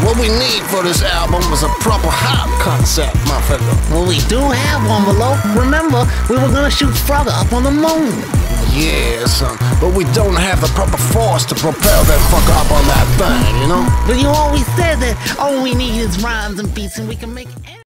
What we need for this album is a proper hop concept, my fella. Well, we do have one below. Remember, we were gonna shoot Frogger up on the moon. Yeah, son, but we don't have the proper force to propel that fucker up on that thing, you know? But you always said that all we need is rhymes and beats and we can make